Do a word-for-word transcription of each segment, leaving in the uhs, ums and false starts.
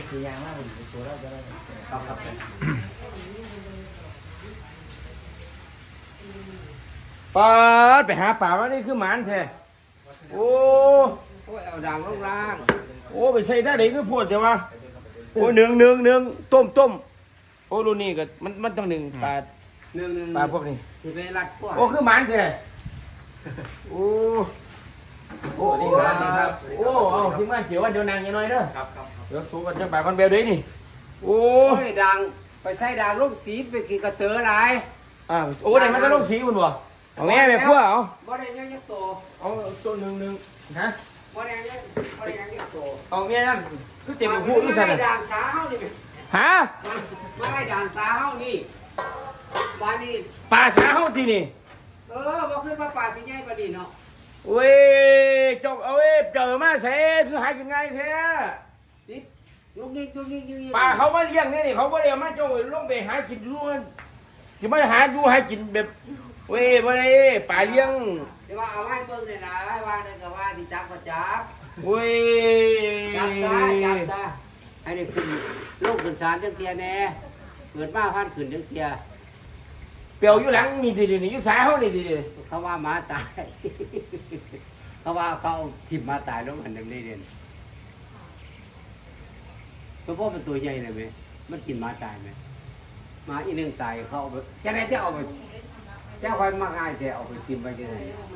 คือยางมากผมตัวเราจะได้ครับครับปลาไปหาป่ามานี่คือหมานแท้โอ้เอาด่างลงล่างโอ้ไปใส่ได้ไหนก็พูดแต่ว่าโอ้หนึ่งหนึ่งหนึ่งต้มต้มโอ้รุ่นนี้ก็มันมันต้องหนึ่งปลาหนึ่งหนึ่งปลาพวกนี้ที่เป็นรัดพวกโอ้คือหมานแท้โอ้โอ้นี่ครับโอ้เอาทิ้งมาเขียววันเดียวนางยังน้อยเด้อครับครับเดี๋ยวสูงกันจะปลาคนเบลด้วยนี่โอ้ยด่างไปใส่ด่างลูกสีไปกินกระเตออะไรอ่าโอ้ไหนมันก็ลูกสีคุณบ่เอาแม่ไปคั่วเอาบ่ได้ยังยักโตเอาตัวหนึ่งหนึ่งฮะบ่ได้ยังบ่ได้ยังยักโตเอาแม่นั่นคือเต็มหูนี่สั่นด่างสาเฮานี่ฮะมาให้ด่างสาเฮานี่บ้านนี้ปลาสาเฮาที่นี่เออบ่ขึ้นมาปลาสิใหญ่ปานนี้เนาะเว้ยจบเอาเว้ยเจอมาเสคือหายยังไงแท้นี่ลูกนี่ลูกนี่ลูกนี่ปลาเขามาเลี้ยงเนี่ยนี่เขาไม่ได้มาเจ้าลงไปหากินรู้มันจะไม่หาดูหากินแบบเว้ยไม่ได้ปลาเลี้ยงแต่ว่าเอาให้เบิ่งเนี่ยนะว่าเนี่ยก็ว่าที่จับก็จับเว้ยจับซะจับซะให้ได้ขึ้นลูกขึ้นศาลจังเตียแน่เกิดมาพันขึ้นจังเตียเปียวอยู่หลังนี่ทีเดียวนี่อยู่สายเขานี่ทีเดียวเขาว่าหมาตายเขาว่าเขาทิ่มมาตายแล้วมันดำเนินเด่นเพราะว่ามันตัวใหญ่เลยไหมมันกินหมาตายไหมหมาอีนึงตายเขาเอาไปจะได้จะเอาไปเจ้าคอยมาง่ายจะเอาไปทิ่มไปยังไง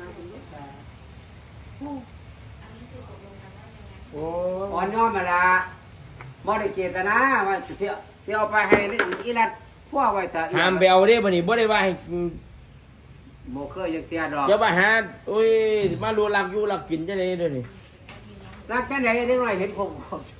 โอ้อ่อนย้อนมาละบ่ได้เจตนาว่าเสียเสียเอาไปให้อีนัดพวกไว้แต่ห้ามไปเอาเด้บ่นี่บ่ได้ว่าให้โมเคยยังเสียดอกจะมาหาโอ้ยมาลูหลักอยู่หลักกินจะได้ด้วยนี่รักแค่ไหนนิดหน่อยเห็นผม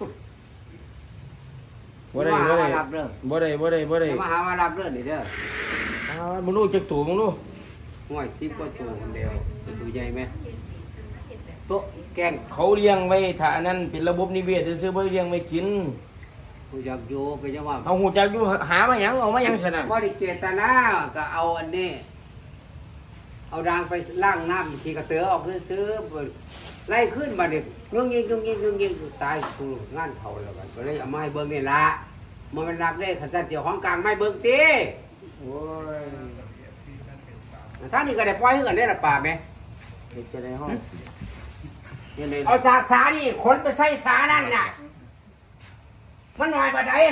บ่ได้บ่ได้บ่ได้บ่ได้บ่ได้มาหามารับเรื่องนี่เด้ออ้าวมึงรู้จักตู่มึงรู้ห่วยสิบกว่าตัวคนเดียวตัวใหญ่ไหมโต๊ะแกงเขาเลี้ยงไว้ถ้าอันนั้นเป็นระบบนิเวศซื้อบ่เลี้ยงไว้กินกูอยากอยู่ก็จะว่าเอาหูจักอยู่หามาหยังเอามาหยังซะน่ะบ่ได้เจตนาก็เอาอันนี้เอาด่างไปล้างน้ำขี่กระเสือออกซื้อไล่ขึ้นมาเด็กยุ่งยิงยุ่งยิงยุ่งยิงตายคืองานเขาแล้วกันก็เลยเอาไม้เบิ้งนี่ละมันเป็นรักได้ขันสันเจียวของกลางไม้เบิ้งตีโอ้ยท่านนี่ก็ได้ปล่อยให้กันได้ละป่าไหมเด็กจะได้ห้องเอาจากสานี่ขนไปใส่สานั่นน่ะมันหน่อยบ่ได้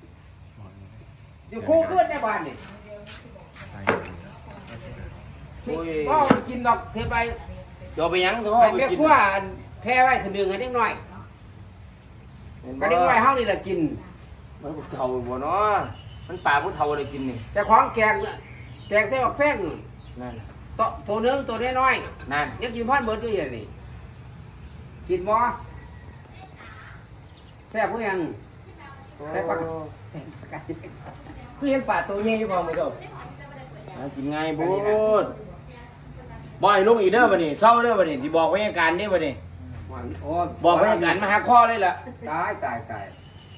อยู่คู่ขึ้นในบ้านนี่ก็กินดอกเทไปเดี๋ยวไปยังเขาไปเก็บขั้วแพ้ไว้สนึงให้เด็กน้อยก็เด็กน้อยเฮานี่แหละกินมันผู้เฒ่าบ่เนาะมันป่าผู้เฒ่าเลยกินนี่แต่ของแกงแกงใส่บักแฟงนั่นตัวตัวเนื้อตัวน้อยนั่นยังกินพันเบิดอยู่อย่างนี้กินบ่แซ่บผู้ยังแซ่บปากแซ่บปากคือเห็นป่าตัวนี้อยู่บ่มื้อเด้อกินง่ายบูดบ่อยลุงอีกเด้อบัดนี้เศร้าเด้อบัดนี้สิบอกพยาการเด้อบัดนี้บอกพยาการมาหาข้อเลยล่ะตายตายตาย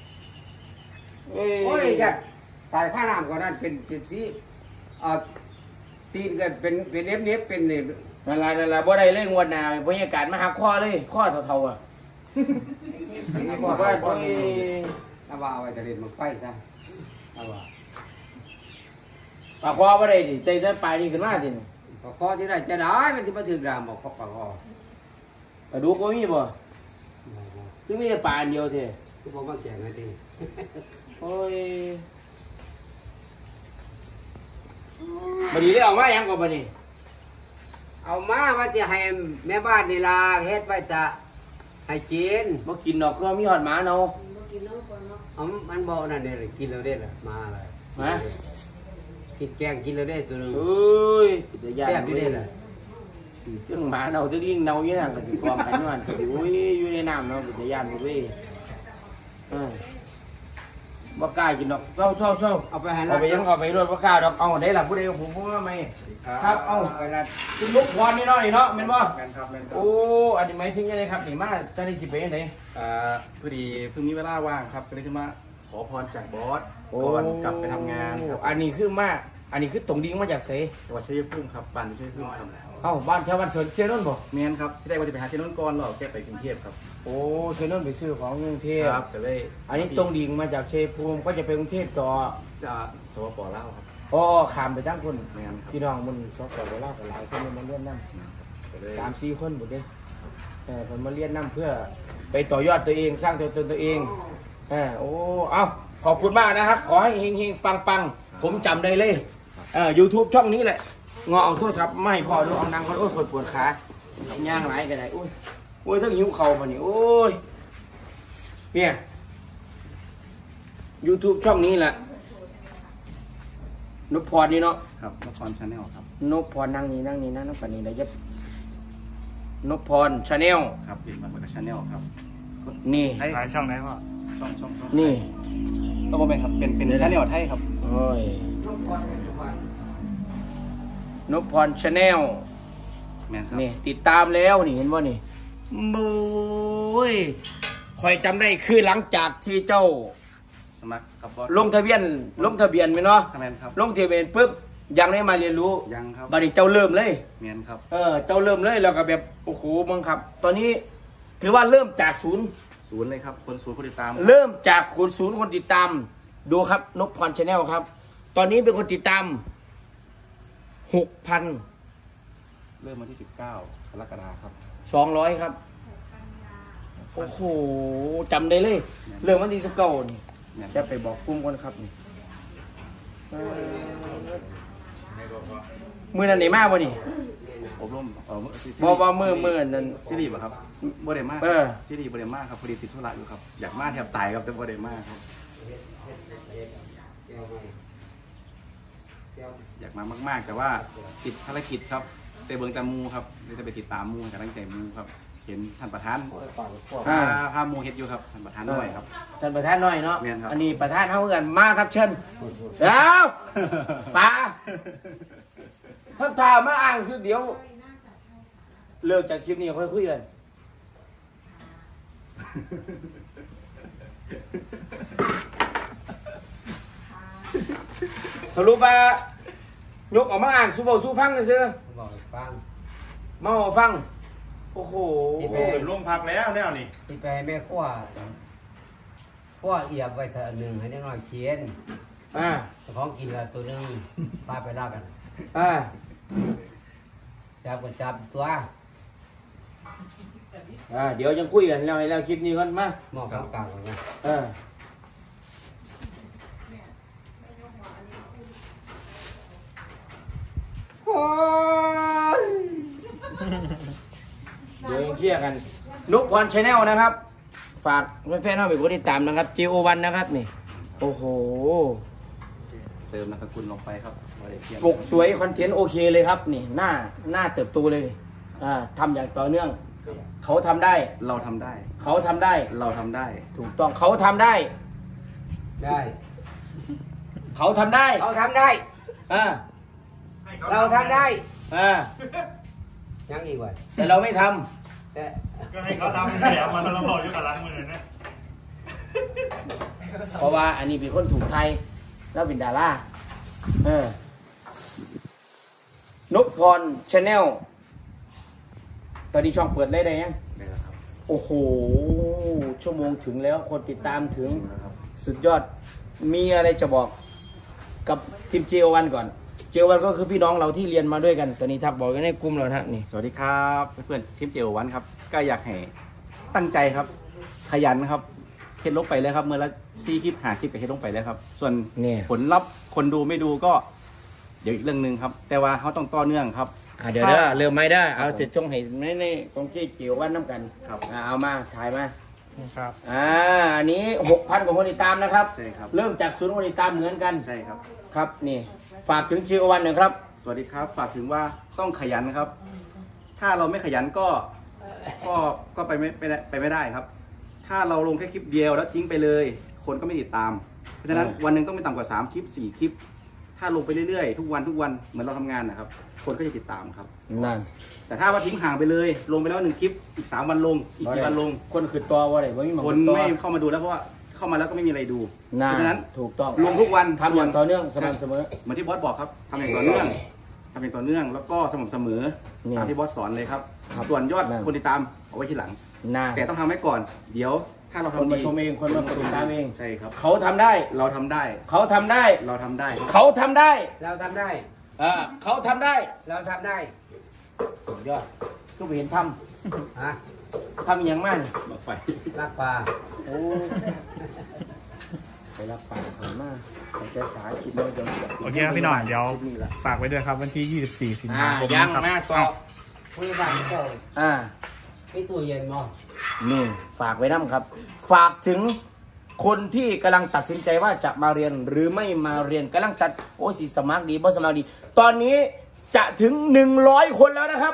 โอ้ยจะตายข้าน้ำก่อนนั่นเป็นเป็นสีอ่าตีนก็เป็นเป็นเน็บเน็บเป็นเนี่ยนั่นล่ะนั่นล่ะบ่ได้เล่นงวดหน้าพยาการมาหาข้อเลยข้อเท่าๆอ่ะข้อว่าโอ้ยเอาว่าเอาไว้จะเล่นมันไฟซะเอาว่าปากคอบ่ได้ดิใจจะปลายนี่ขึ้นมาสิปากคอที่ได้จะได้มันจะมาถึงดามบอกปากคอปลาดุกก็มีบ่คือมีแต่ปลาอันเดียวเท่คือบอกว่าแก่งไงดิโอ้ยบัดนี้ได้เอามายังก่อนบัดนี้เอามาว่าจะให้แม่บ้านนี่ล่ะเฮ็ดไปจะให้กินบ่กินดอกคือมีหอดหมาเนาะบ่กินเนาะก่อนเนาะอ๋อมันบ่นั่นเด้กินแล้วเด้ล่ะมาอะไรฮะกินแกงกินแล้วได้ตัวนึงเอ้ยแซ่บอยู่ได้ล่ะจึงหมาเน่าจึงลิงเน่าอยู่นั่นก็สิกองกันอยู่นั่นก็สิโอ้ยอยู่ในน้ำเนาะเป็นตาย่านบ่เว้ยเออบ่กล้ากินดอกเศร้าๆๆเอาไปให้เอาไปยังเอาไปรถบ่กล้าดอกเอาได้ล่ะผู้ใดผมพูดว่าไม่ครับเอาไปละคุณลูกพรนี่เนาะนี่เนาะแม่นบ่แม่นครับแม่นครับโอ้อันนี้หมายถึงยังไงครับนี่มาจะได้สิไปจังได๋อ่าพอดีเพิ่งมีเวลาว่างครับก็เลยจะมาขอพรจากบอสก่อนกลับไปทำงานครับอันนี้คือมาอันนี้คือตรงดิ่งมาจากไสจังหวัดชัยภูมิครับบ้านชัยภูมิครับอเอ้าบ้านแถวบ้านสวนเชียนนท์บ่เมียนครับที่ได้ว่าจะไปหาเชนนท์ก่อนหรอกแกไปกรุงเทพครับโอ้เชียนนท์ไปซื้อของกรุงเทพครับแต่เลยอันนี้ตรงดิ่งมาจากเชียงภูมิก็จะไปกรุงเทพต่อจะสวปลาวครับอ๋อขามไปทั้งคนเมียนครับพี่น้องมันสอบต่อเล่ากันหลายคนมาเรียนน้ำก็เลยสามสี่คนหมดเลยเออผมมาเรียนน้ำเพื่อไปต่อยอดตัวเองสร้างตัวตนตัวเองเออโอ้เอ้าขอบคุณมากนะครับ ขอให้เฮงเฮงปังปังๆ ผมจำได้เลยเออยูทูบช่องนี้แหละงอเอาโทรศัพท์ไม่พอดูเอานางคนโอ้ยปวดขาย่างไหลกันได้โอ้ยโอ้ยทั้งหิวเข่ามานี่โอ้ยเนี่ยยูทูบช่องนี้แหละนพพรนี่เนาะครับนครชาแนลครับนพพรนั่งนี่นั่งนี่นั่งนั่งปานนี้ได้ยับนพพรชาแนลครับเป็นมาจากชาแนลครับนี่ไอ้หลายช่องไหนพ่อช่องช่องช่องนี่ต้องบอกไหมครับเป็นเป็นชาแนลไทยครับโอ้ยนพพรชาแนลแม่นครับนี่ติดตามแล้วนี่เห็นว่านี่มุ้ยคอยจำได้คือหลังจากที่เจ้าสมัครกับบอสลงทะเบียนลงทะเบียนไหมเนาะแม่นครับลงทะเบียนปุ๊บยังได้มาเรียนรู้ยังครับบัดนี้เจ้าเริ่มเลยแม่นครับเออเจ้าเริ่มเลยแล้วก็แบบโอ้โหมึงครับ ตอนนี้ถือว่าเริ่มจากศูนย์ศูนย์เลยครับคนศูนย์คนติดตามเริ่มจากคนศูนย์คนติดตามดูครับนพพรชาแนลครับ ตอนนี้เป็นคนติดตามหกพันเริ่มวันที่สิบเก้ากรกฎาคมครับสองร้อยครับโอ้โหจำได้เลย เรื่องวันที่สิบเก้านี่แม่นจะไปบอกกลุ่มคนครับนี่เออมือนั้นไหนมากวะนี่อบรมเออบอว่ามือมือนั้นซีรีส์ป่ะครับบริมาเออซีรีส์บริมาครับพอดีติดธุระอยู่ครับอยากมาแทบตายครับแต่บริมาครับอยากมามากๆ แต่ว่าติดภารกิจครับเตะเบิงจามูครับเลยจะไปติดตามมูจากตั้งใจมูครับเห็นท่านประธานพาพามูเฮ็ดอยู่ครับท่านประธานด้วยครับท่านประธานหน่อยเนาะแม่นครับอันนี้ประธานเท่ากันมาครับเชิญเดี๋ยวป้าท่านทามาอ้างคือเดี๋ยวเลิกจากคลิปนี้ค่อยคุยกันสรุปว่ายกออกมาอ่านสู้เบาสู้ฟังเลยเชื่อบอกให้ฟังมาเอาฟังโอ้โหที่ไปเป็นร่วมพักแล้วเนี่ยนี่ที่ไปแม่ขั้วขั้วเอียบไว้เถอะหนึ่งให้ได้หน่อยเขียนอ่าของกินละตัวหนึ่งพาไปลากันอ่าจับก็จับตัวอ่าเดี๋ยวยังคุยกันแล้วให้แล้วคลิปนี้ก่อนมาหมอกของกลางเลยนะเออโอ้ยเดี๋ยวยังเคลียร์กันนุกพรชาแนลนะครับ ฝากแฟนๆเข้าไปกดติดตามนะครับ จี โอ วัน นะครับนี่ โอ้โหเติมนามสกุลลงไปครับบริเทียมปกสวยคอนเทนต์โอเคเลยครับ นี่หน้าหน้าเติบโตเลยนี่อ่าทำอย่างต่อเนื่อง เขาทำได้เราทำได้เขาทำได้เราทำได้ถูกต้องเขาทำได้ได้เขาทำได้เราทำได้อ่าเราทำได้อ่ายังอีกว่ะแต่เราไม่ทำแต่ก็ให้เขาทำแผลมาแล้วเราบอกอยู่กับร้านมือนะเพราะว่าอันนี้เป็นคนถูกไทย แล้วเป็นดาราเออ นพพรชาแนลตอนนี้ช่องเปิดได้ได้ยังได้แล้วครับโอ้โห ชั่วโมงถึงแล้วคนติดตามถึงถึงแล้วครับสุดยอด มีอะไรจะบอกกับทีม เจ โอ วัน ก่อน เจ โอ วัน ก็คือพี่น้องเราที่เรียนมาด้วยกัน ตอนนี้ทักบอกกันในกลุ่มเราฮะนี่สวัสดีครับเพื่อนๆทีมเจลวันครับก็อยากให้ตั้งใจครับ ขยันครับเฮ็ดลงไปเลยครับเมื่อละซีคลิปหาคลิปกับเฮ็ดลงไปเลยครับ ส่วนเนี่ยผลลัพธ์คนดูไม่ดูก็ เดี๋ยวอีกเรื่องหนึ่งครับ แต่ว่าเขาต้องต่อเนื่องครับอ่ะเดี๋ยวเด้อเริ่มไม่ได้ เอาเสร็จช่องให้ในในกองเจ๊เจียววันน้ำกันครับอ่ะเอามาถ่ายมาครับอ่าอันนี้หกพันกว่าคนติดตามนะครับใช่ครับเริ่มจากศูนย์คนติดตามเหมือนกันใช่ครับครับนี่ ฝากถึงเจ โอ วัน หน่อยครับสวัสดีครับฝากถึงว่าต้องขยันครับ ถ้าเราไม่ขยันก็ก็ก็ไปไม่ไปได้ไปไม่ได้ครับ ถ้าเราลงแค่คลิปเดียวแล้วทิ้งไปเลย คนก็ไม่ติดตาม เพราะฉะนั้นอ่าวันหนึ่งต้องไม่ต่ำกว่าสามคลิปสี่คลิป ถ้าลงไปเรื่อยๆทุกวันทุกวันเหมือนเราทำงานนะครับ คนก็จะติดตามครับนั่นแต่ถ้าว่าทิ้งห่างไปเลย ลงไปแล้วหนึ่งคลิปอีกสามวันลงอีกกี่วันลงคนคือตัวว่าอะไรว่ามีหมคนตัวไม่เข้ามาดูแล้วเพราะว่าเข้ามาแล้วก็ไม่มีอะไรดูนั่เพนราะฉะนั้นถูกต้องลงทุกวันทำอย่างต่อเนื่องสม่ำเสมอเหมือนที่บอสบอกครับทำอย่างต่อเนื่องทำเป็นต่อเนื่องแล้วก็สม่ำเสมอนี่ตามที่บอสสอนเลยครับครับส่วนยอดนั่นคนติดตามเอาไว้ทีหลังน่าแต่ต้องทำไว้ก่อน เดี๋ยวถ้าเราคนทำมาดีชมเองคนมากดติดตามเองใช่ครับเขาทำได้เราทำได้เขาทำได้เราทำได้ครับเขาทำได้เราทำได้เออเขาทำได้เราทำได้สุดยอดก็ไปเห็นทฮะำทำอย่างมากมาไฟรักปลาโอ้ไปรับปากเขามากแต่จะสาคิดว่าจะโอเคครับพี่หน่อยเดี๋ยวนี่แหละฝากไว้ด้วยครับวันที่ยี่สิบสี่สิงอ่าหาคมยังนะครับมากต่อเอ้าคุยบ้านเจ้าอ่าไอ้ตู้เย็นบ่นี่ฝากไว้น้ำครับ ฝากถึงคนที่กำลังตัดสินใจว่าจะมาเรียนหรือไม่มาเรียนกำลังจัดโอ้สิสมัครดีบ่สมัครดี ตอนนี้จะถึงหนึ่งร้อยคนแล้วนะครับ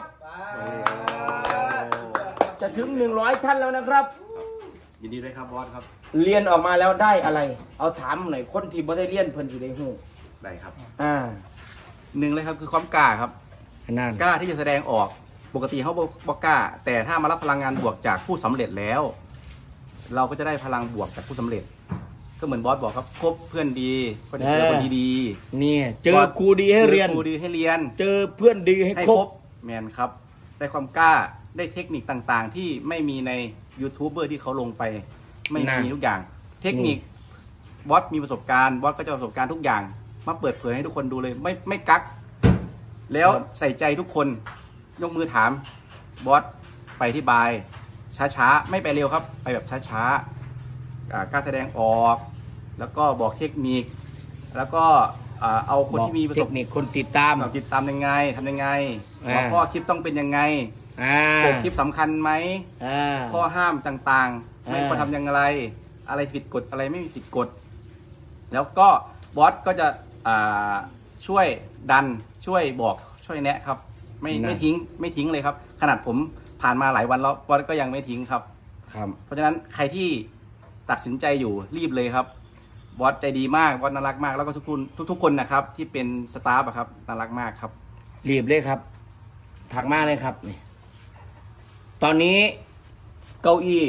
จะถึงหนึ่งร้อยท่านแล้วนะครับยินดีด้วยครับบอสครับเรียนออกมาแล้วได้อะไร เอาถามหน่อยคนที่บ่ได้เรียนเพิ่นสิได้ฮู้ได้ครับอ่าหนึ่งเลยครับคือความกล้าครับนั่นกล้าที่จะแสดงออกปกติเขาบอกกล้า แต่ถ้ามารับพลังงานบวกจากผู้สำเร็จแล้ว เราก็จะได้พลังบวกจากผู้สำเร็จ ก็เหมือนบอสบอกครับคบเพื่อนดีก็จะเจอคนดีนี่ๆเจอครูดีให้เรียนจอครูดีให้เรียนเจอเพื่อนดีให้ให้คครรบบแมนครับ ได้ความกล้าได้เทคนิคต่างๆ ที่ไม่มีในยูทูบเบอร์ที่เขาลงไป ไม่มีทุกอย่าง เทคนิคบอสมีประสบการณ์บอสก็จะประสบการณ์ทุกอย่างมาเปิดเผยให้ทุกคนดูเลย ไม่ไม่กัก แล้วใส่ใจทุกคนยกมือถามบอสไปอธิบาย ช้าๆ ไม่ไปเร็วครับ ไปแบบช้าๆอ่ากล้าแสดงออก แล้วก็บอกเทคนิค แล้วก็อ่าเอาคนที่มีประเทสบคนิคคนติดตามแบบติดตามยังไงทำยังไงอ่าหัวข้อคลิปต้องเป็นยังไงอ่าปกคลิปสำคัญไหมอ่าข้อห้ามต่างๆ ไม่อ่าควรทำอย่างไร อะไรผิดกฎอะไรไม่มีผิดกฎ แล้วก็บอสก็จะอ่าช่วยดันช่วยบอกช่วยแนะครับ ไม่ไม่ทิ้งไม่ทิ้งเลยครับ ขนาดผมผ่านมาหลายวันแล้วบอสก็ยังไม่ทิ้งครับครับเพราะฉะนั้นใครที่ตัดสินใจอยู่รีบเลยครับบอสใจดีมากบอสน่ารักมากแล้วก็ทุกคนทุกๆคนนะครับ ที่เป็นสตาฟอะครับน่ารักมากครับรีบเลยครับ ถักมาเลยครับนี่ตอนนี้เก้าอี้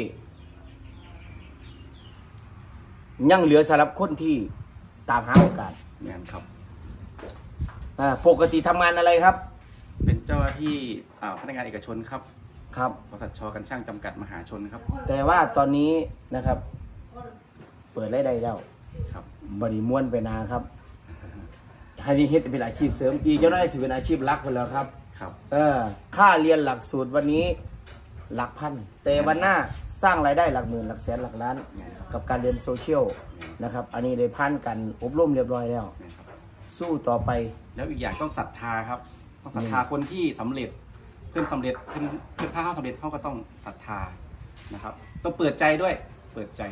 ยังเหลือสำหรับคนที่ตามหาโอกาสงานครับอ่าปกติทำงานอะไรครับเป็นเจ้าหน้าที่อ่าพนักงานเอกชนครับครับบริษัทชอกันช่างจำกัดมหาชนครับแต่ว่าตอนนี้นะครับ เปิดรายได้แล้วครับบริม้วนไปนาครับให้นี่เฮ็ดเป็นอาชีพเสริมอีกเจ้าหน้าที่เป็นอาชีพหลักไปแล้วครับครับเออค่าเรียนหลักสูตรวันนี้หลักพัน แต่วันหน้าสร้างรายได้หลักหมื่นหลักแสนหลักล้าน กับการเรียนโซเชียลนะครับ อันนี้ได้ผ่านกันอบรมเรียบร้อยแล้วนะครับสู้ต่อไปแล้วอีกอย่างต้องศรัทธาครับ ต้องศรัทธาคนที่สำเร็จ เพื่อนสำเร็จเพื่อนเพื่อนถ้าเขาสำเร็จเขาก็ต้องศรัทธานะครับ ต้องเปิดใจด้วย เปิดใจ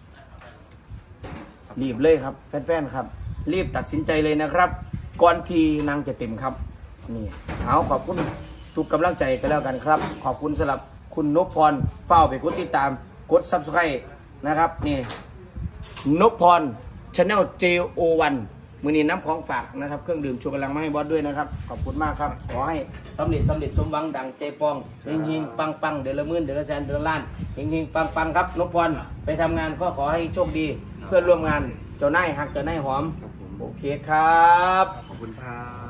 รีบเลยครับแฟนๆครับ รีบตัดสินใจเลยนะครับ ก่อนที่นางจะเต็มครับ นี่เอาขอบคุณทุกกำลังใจกันแล้วกันครับ ขอบคุณสำหรับคุณนพพรเฝ้าไปกดติดตามกดซับสไครต์นะครับนี่นพพรชาแนล เจ โอ วัน มือนี้น้ำของฝากนะครับ เครื่องดื่มชูกำลังมาให้บอสด้วยนะครับ ขอบคุณมากครับ ขอให้สำเร็จสำเร็จสมหวังดังใจปองเฮงเฮงปังปังเดือนละหมื่นเดือนละแสนเดือนละล้านเฮงเฮงปังปังครับนพพรไปทำงานก็ขอให้โชคดี เพื่อนร่วมงานเจ้านายหักเจ้านายหอมครับผมโอเคครับขอบคุณครับ